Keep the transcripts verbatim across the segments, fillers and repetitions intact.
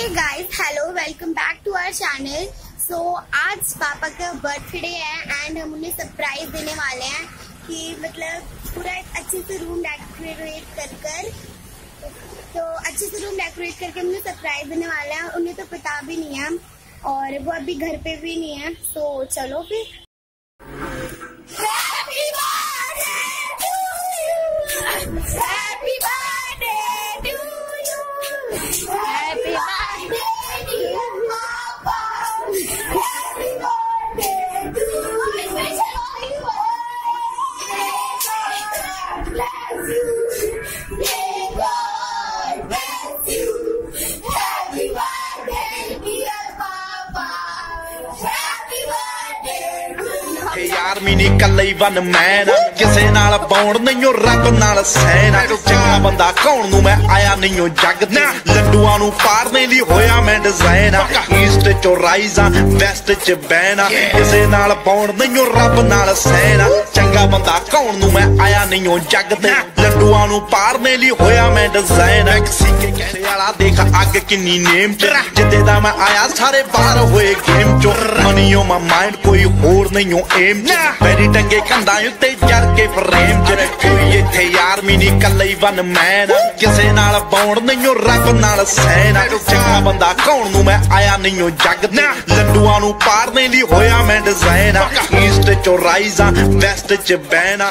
Hey guys, hello, welcome back to our channel. So आज पापा का बर्थडे है एंड हम उन्हें सरप्राइज देने वाले हैं कि मतलब पूरा अच्छे से रूम डेकोरेट कर कर तो अच्छे से रूम डेकोरेट करके हम उन्हें सरप्राइज देने वाले हैं। उन्हें तो पता भी नहीं है और वो अभी घर पे भी नहीं है। सो चलो फिर। Happy birthday to you, happy birthday to you, happy birthday dear papa, happy birthday to you, bless you, may God bless you, happy birthday dear papa, happy birthday to you। यार मीनी कल्ले बन मैं किसे नाल पाउण नहीं रब नाल सैना चंगा बंदा कौन नू मैं आया नहीं जग ते लड्डूआं नू पारने लई होया मैं डिजाइन ईस्ट चो राइजा वेस्ट च बैना किसे नाल पाउण नहीं रब नाल सैना चंगा बंदा कौन नू मैं आया नहीं जग ते लड्डूआं नू पारने लई होया मैं डिजाइन किसी के कहने वाला देख अग किन्नी नेम च जिद्दे दा मैं आया सारे बाहर होए गेम चो मनियो मा माइंड कोई होर नहीं एम च मेरी टंगे कंधा उत्ते जर के फ्रेम च कोई इत्थे यार मीनी कल्ले बन मैं किसे नाल पाउण नहीं रब नाल सैना चंगा बंदा कौन नू मैं आया नहीं जग ते लड्डूआं नू पारने लई होया मैं डिजाइन ईस्ट चो राइजा वेस्ट च बैना।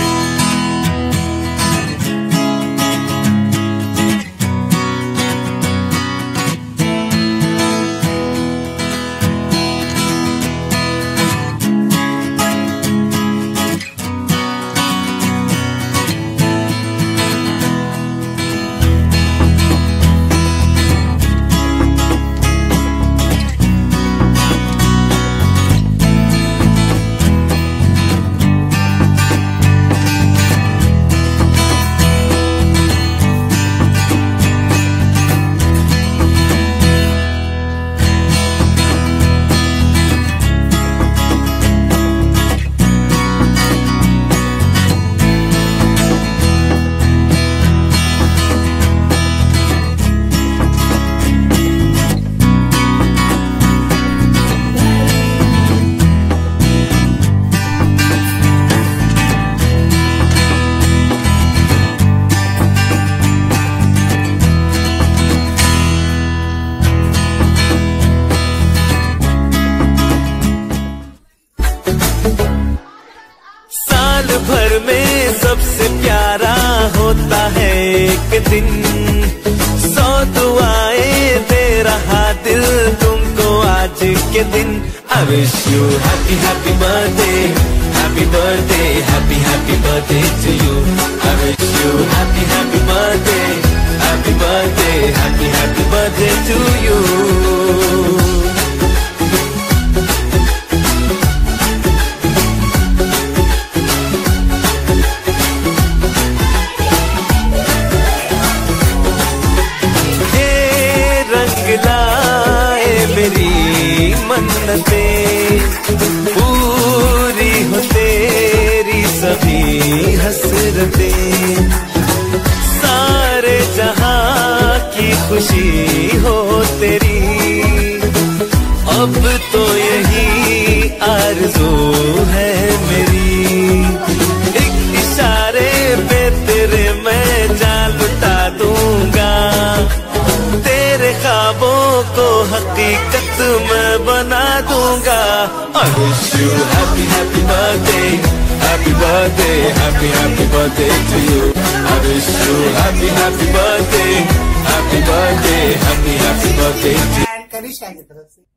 भर में सबसे प्यारा होता है एक दिन, सौ दुआएं दे रहा दिल तुमको आज के दिन। I wish you happy happy birthday, happy birthday, happy happy birthday to you। I wish you happy happy birthday, happy birthday, happy happy birthday to you। मेरी मन्नतें पूरी हो तेरी सभी हसरतें, सारे जहां की खुशी हो तेरी, अब तो यही आरज़ू है मेरी। एक इशारे पे तेरे मैं जान लुटा दूंगा, तेरे ख्वाबों को हकीकत मैं बना दूंगा। I wish you happy happy birthday, happy birthday, happy happy birthday to you। I wish you happy happy birthday, happy birthday, happy happy birthday to you।